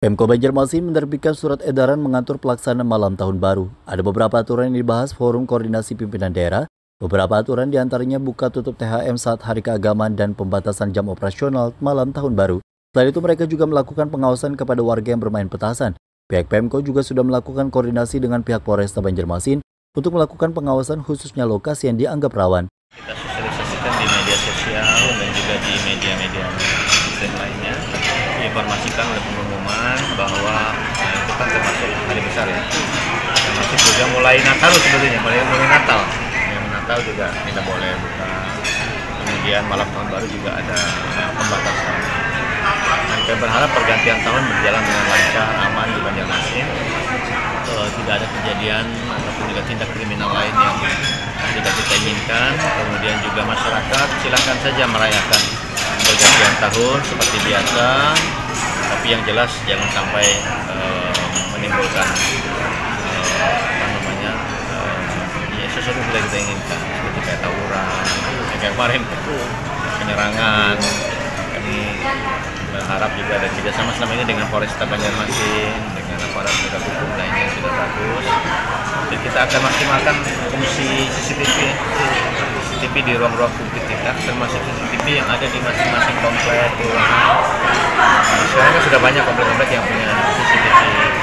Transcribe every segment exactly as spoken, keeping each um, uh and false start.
Pemko Banjarmasin menerbitkan surat edaran mengatur pelaksanaan malam tahun baru. Ada beberapa aturan yang dibahas Forum Koordinasi Pimpinan Daerah. Beberapa aturan diantaranya buka tutup T H M saat hari keagamaan dan pembatasan jam operasional malam tahun baru. Selain itu mereka juga melakukan pengawasan kepada warga yang bermain petasan. Pihak Pemko juga sudah melakukan koordinasi dengan pihak Polresta Banjarmasin untuk melakukan pengawasan khususnya lokasi yang dianggap rawan. Kita sosialisasikan di media sosial dan juga di media-media lainnya, diinformasikan oleh pengumuman bahwa nah, itu kan termasuk hari besar ya, termasuk juga mulai Natal sebetulnya, mulai mulai Natal, yang Natal juga tidak boleh buka, kemudian malam tahun baru juga ada pembatasan. Dan kita berharap pergantian tahun berjalan dengan lancar, aman di Banjarmasin, uh, tidak ada kejadian ataupun juga tindak kriminal lain yang tidak kita inginkan. Kemudian juga masyarakat silakan saja merayakan pergantian tahun seperti biasa, tapi yang jelas jangan sampai uh, menimbulkan uh, apa namanya uh, ya, sesuatu yang tidak kita inginkan seperti kayak tawuran, kayak kemarin penyerangan. Kami berharap juga ada kerjasama selama ini dengan Polresta Banjarmasin, dengan aparat penegak hukum lainnya yang sudah bagus. Dan kita akan maksimalkan fungsi C C T V C C T V di ruang-ruang publik kita, termasuk C C T V yang ada di masing-masing komplek kelurahan. Nah, sekarang kan sudah banyak komplek-komplek yang punya C C T V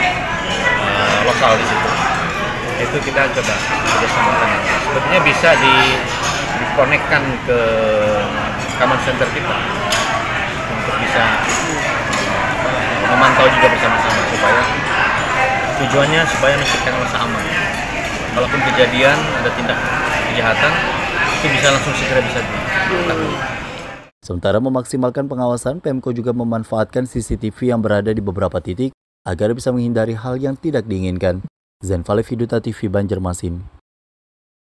uh, lokal di situ. Itu kita coba kerjasamakan. Sebetulnya bisa di dikonekkan ke command center kita untuk bisa uh, memantau juga bersama-sama supaya tujuannya supaya menciptakan rasa aman. Walaupun kejadian ada tindak kejahatan, itu bisa langsung segera bisa diketahui. Sementara memaksimalkan pengawasan, Pemko juga memanfaatkan C C T V yang berada di beberapa titik agar bisa menghindari hal yang tidak diinginkan. Zenfale Viduta T V Banjarmasin.